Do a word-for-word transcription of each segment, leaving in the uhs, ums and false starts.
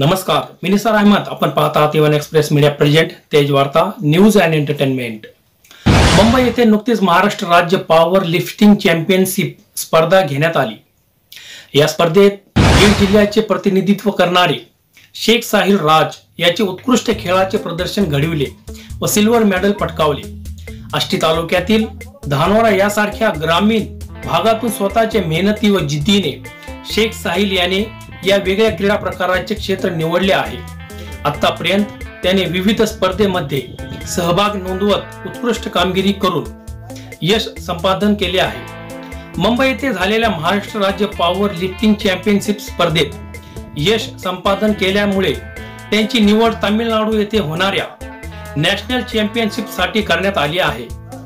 नमस्कार, मी निसार अहमद. आपण पाहता आहात वन एक्सप्रेस मीडिया प्रेझेंट तेज वार्ता न्यूज अँड एंटरटेनमेंट. मुंबई येथे नुकतीच महाराष्ट्र राज्य पॉवर लिफ्टिंग चॅम्पियनशिप स्पर्धा घेण्यात आली. या स्पर्धेत बीड जिल्ह्याचे प्रतिनिधित्व करणारे शेख साहिल राज याचे उत्कृष्ट खेळाचे प्रदर्शन घडविले व सिल्वर मेडल पटकावले. आष्टी तालुक्यातील धानोरा यासारख्या ग्रामीण भागातून स्वतःच्या मेहनती व जिद्दीने शेख साहिल याने या वेगळ्या क्रीडा प्रकाराचे क्षेत्र निवडले आहे. आतापर्यंत त्याने विविध स्पर्धेमध्ये सहभाग नोंदवत उत्कृष्ट कामगिरी करून यश संपादन केले आहे. मुंबई येथे झालेल्या महाराष्ट्र राज्य पॉवर लिफ्टिंग चॅम्पियनशिप स्पर्धेत यश संपादन केल्यामुळे त्यांची निवड तामिळनाडू येथे होणाऱ्या नॅशनल चॅम्पियनशिप साठी करण्यात आली आहे.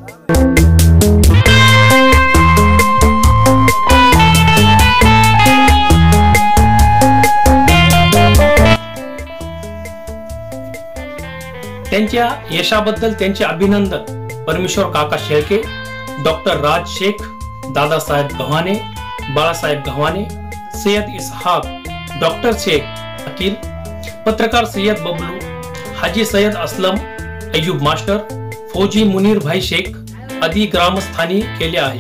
त्यांच्या यशाबद्दल त्यांचे अभिनंदन परमेश्वर काका शेळके, डॉक्टर राज शेख, दादासाहेब गव्हाणे, बाळासाहेब गव्हाणे, सय्यद इसहाक, डॉक्टर शेख अकील, पत्रकार सय्यद बबलू, हाजी सय्यद असलम, अय्यूब मास्टर, फौजी मुनीर भाई शेख आदी ग्रामस्थांनी केले आहे.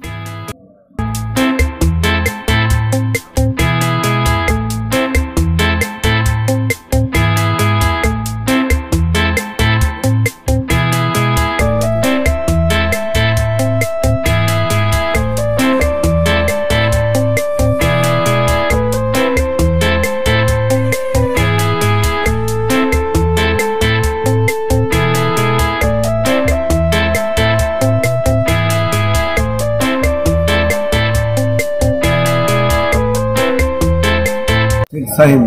साहिल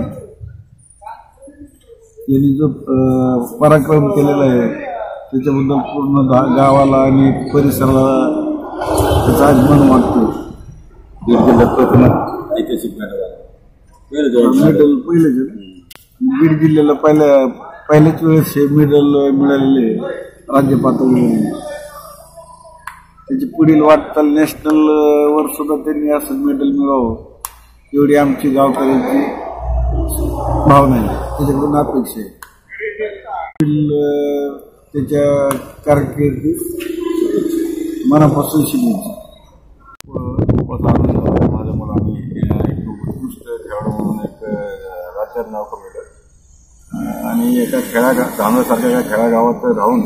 यांनी जो पराक्रम केलेला आहे त्याच्याबद्दल पूर्ण गावाला आणि परिसराला त्याचा अभिमान वाटतो. बीड जिल्ह्यात प्रथम ऐतिहासिक मेडल पहिलेच बीड जिल्ह्याला पहिल्या पहिल्याच वेळेस हे मेडल मिळालेले राज्य पातळीवर. त्याची पुढील वाटचाल नॅशनल वर सुद्धा त्यांनी असं मेडल मिळावं एवढी आमची गावकऱ्यांची भावना आहे, त्याच्याकडून अपेक्षा आहे. त्याच्या कारकिर्दीत मनापासून शिकायची खूपच आनंद माझ्या मुलांनी एक उत्कृष्ट खेळाडू म्हणून एक राज्यात नाव कमवलं आणि एका खेळा धानोरसारख्या खेळागावात राहून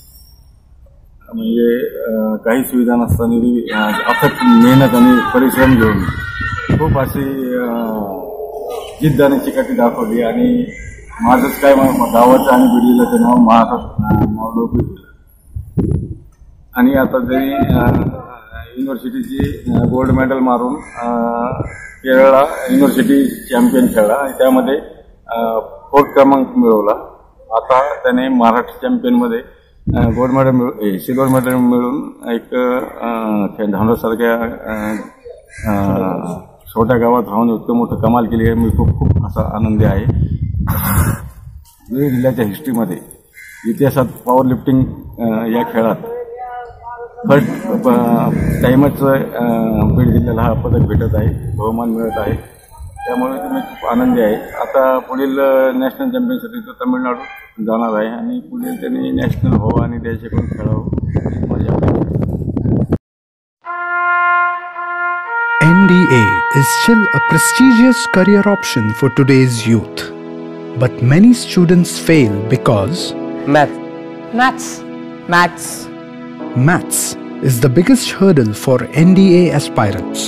म्हणजे काही सुविधा नसताना अथक मेहनत आणि परिश्रम घेऊन खूप अशी जिद्द आणि चिकाटी दाखवली आणि माझंच काय गावाचं आणि बिडीला ते नाव महाराष्ट्र नावलौकिक केलं. आणि आता त्यांनी युनिव्हर्सिटीची गोल्ड मेडल मारून केरळला युनिव्हर्सिटी चॅम्पियन खेळला आणि त्यामध्ये फोर्थ क्रमांक मिळवला. आता त्याने महाराष्ट्र चॅम्पियनमध्ये गोल्ड मेडल मिळू सिल्वर मेडल मिळून एक धानोरसारख्या छोट्या गावात राहून इतकं मोठं कमाल केली आहे. मी खूप खूप असा आनंदी आहे. बीड जिल्ह्याच्या हिस्ट्रीमध्ये इतिहासात पॉवर लिफ्टिंग या खेळात फर्स्ट टाईमच बीड जिल्ह्याला हा पदक भेटत आहे, बहुमान मिळत आहे. त्यामुळे मी खूप आनंदी आहे. आता पुढील नॅशनल चॅम्पियनसाठी तो तामिळनाडू जाणार आहे आणि पुढे त्यांनी नॅशनल व्हावं आणि त्याच्याकडून खेळावं माझी अपेक्षा. N D A is still a prestigious career option for today's youth. But many students fail because Math. Maths. Maths. Maths is the biggest hurdle for N D A aspirants.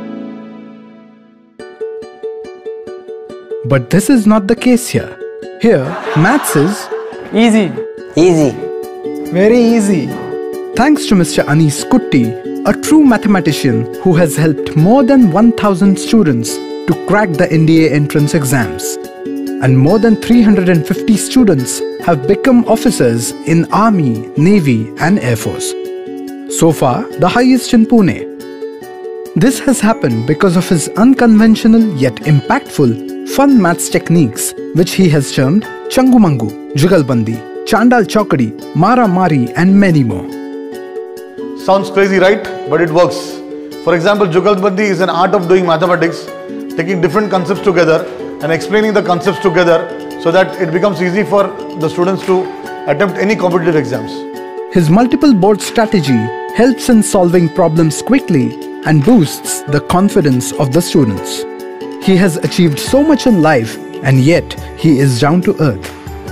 But this is not the case here. Here, maths is Easy. Easy. very easy. Thanks to Mister Anis Kutti, a true mathematician who has helped more than one thousand students to crack the N D A entrance exams. And more than three hundred fifty students have become officers in Army, Navy and Air Force. So far, the highest in Pune. This has happened because of his unconventional yet impactful fun maths techniques which he has termed Changumangu, Jugalbandi, Chandal Chokadi, Mara Mari and many more. Sounds crazy, right? But it works. For example, Jugalbandi is an art of doing mathematics, taking different concepts together and explaining the concepts together so that it becomes easy for the students to attempt any competitive exams. His multiple board strategy helps in solving problems quickly and boosts the confidence of the students. He has achieved so much in life and yet he is down to earth.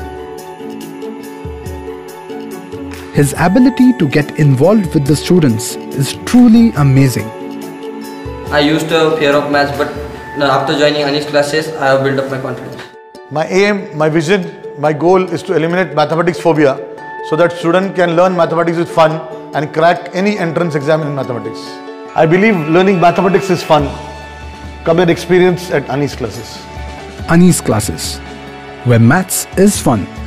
His ability to get involved with the students is truly amazing. I used to have fear of maths, but after joining Anish classes, I have built up my confidence. My aim, my vision, my goal is to eliminate mathematics phobia so that students can learn mathematics with fun and crack any entrance exam in mathematics. I believe learning mathematics is fun. Come and experience at Anish classes. Anish classes, where maths is fun.